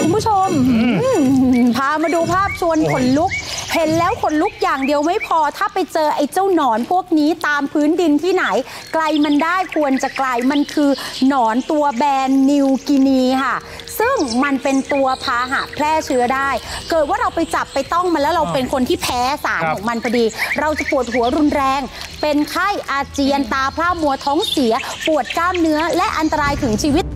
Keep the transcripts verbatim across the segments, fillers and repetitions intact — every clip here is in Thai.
คุณผู้ชมพามาดูภาพชวนขนลุกเห็นแล้วขนลุกอย่างเดียวไม่พอถ้าไปเจอไอ้เจ้าหนอนพวกนี้ตามพื้นดินที่ไหนไกลมันได้ควรจะไกลมันคือหนอนตัวแบนนิวกินีค่ะซึ่งมันเป็นตัวพาหะแพร่เชื้อได้เกิดว่าเราไปจับไปต้องมันแล้วเราเป็นคนที่แพ้สารของมันพอดีเราจะปวดหัวรุนแรงเป็นไข้อาเจียนตาพร่ามัวท้องเสียปวดกล้ามเนื้อและอันตรายถึงชีวิต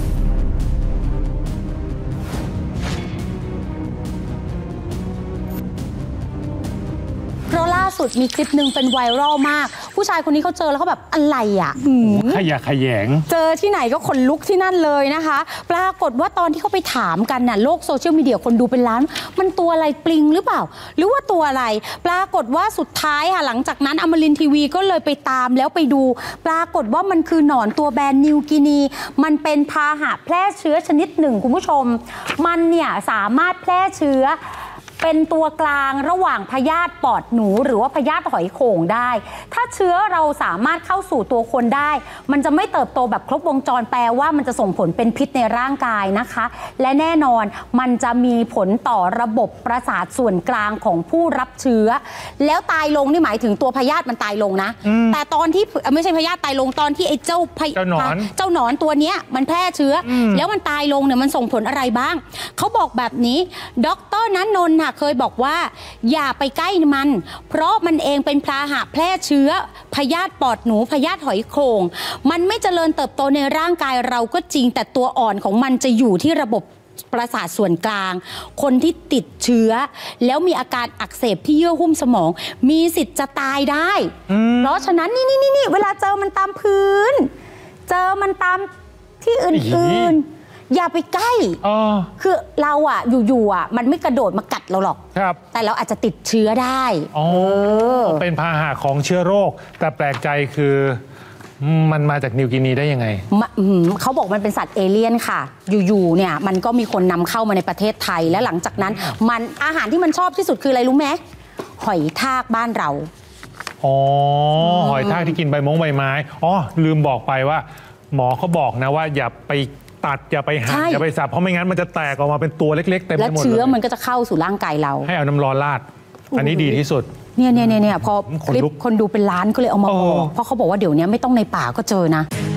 เพราะล่าสุดมีคลิปหนึ่งเป็นไวรัลมากผู้ชายคนนี้เขาเจอแล้วเขาแบบอะไรอ่ะขยะขยงเจอที่ไหนก็ขนลุกที่นั่นเลยนะคะปรากฏว่าตอนที่เขาไปถามกันน่ะโลกโซเชียลมีเดียคนดูเป็นล้านมันตัวอะไรปลิงหรือเปล่าหรือว่าตัวอะไรปรากฏว่าสุดท้ายค่ะหลังจากนั้นอมรินทร์ทีวีก็เลยไปตามแล้วไปดูปรากฏว่ามันคือหนอนตัวแบนนิวกินีมันเป็นพาหะแพร่เชื้อชนิดหนึ่งคุณผู้ชมมันเนี่ยสามารถแพร่เชื้อเป็นตัวกลางระหว่างพยาธิปอดหนูหรือว่าพยาธิหอยโข่งได้ถ้าเชื้อเราสามารถเข้าสู่ตัวคนได้มันจะไม่เติบโตแบบครบวงจรแปลว่ามันจะส่งผลเป็นพิษในร่างกายนะคะและแน่นอนมันจะมีผลต่อระบบประสาทส่วนกลางของผู้รับเชื้อแล้วตายลงนี่หมายถึงตัวพยาธิมันตายลงนะแต่ตอนที่ไม่ใช่พยาธิตายลงตอนที่ไอ้เจ้าเจ้าหนอนเจ้าหนอนตัวเนี้ยมันแพร่เชื้อแล้วมันตายลงเนี่ยมันส่งผลอะไรบ้างเขาบอกแบบนี้ดร.ณนนท์เคยบอกว่าอย่าไปใกล้มันเพราะมันเองเป็นพาหะแพร่เชื้อพยาธิปอดหนูพยาธิหอยโข่งมันไม่เจริญเติบโตในร่างกายเราก็จริงแต่ตัวอ่อนของมันจะอยู่ที่ระบบประสาทส่วนกลางคนที่ติดเชื้อแล้วมีอาการอักเสบที่เยื่อหุ้มสมองมีสิทธิ์จะตายได้เพราะฉะนั้นนี่นี่นี่เวลาเจอมันตามพื้นเจอมันตามที่อื่นๆอย่าไปใกล้คือเราอะอยู่ๆอะมันไม่กระโดดมากัดเราหรอกแต่เราอาจจะติดเชื้อได้อ๋อเป็นพาหะของเชื้อโรคแต่แปลกใจคือมันมาจากนิวกินีได้ยังไงเขาบอกมันเป็นสัตว์เอเลี่ยนค่ะอยู่ๆเนี่ยมันก็มีคนนำเข้ามาในประเทศไทยและหลังจากนั้นมันอาหารที่มันชอบที่สุดคืออะไรรู้ไหมหอยทากบ้านเราอ๋อหอยทากที่กินใบมงใบไม้อ๋อลืมบอกไปว่าหมอเขาบอกนะว่าอย่าไปตัดอย่าไปหั่นอย่าไปสับเพราะไม่งั้นมันจะแตกออกมาเป็นตัวเล็กๆเต็มไปหมดเลยและเชื้อมันก็จะเข้าสู่ร่างกายเราให้เอาน้ำร้อนราดอันนี้ดีที่สุดเนี่ยเนี่ยเนี่ยพอคลิปคนดูเป็นล้านก็เลยเอามาบอกเพราะเขาบอกว่าเดี๋ยวนี้ไม่ต้องในป่าก็เจอนะ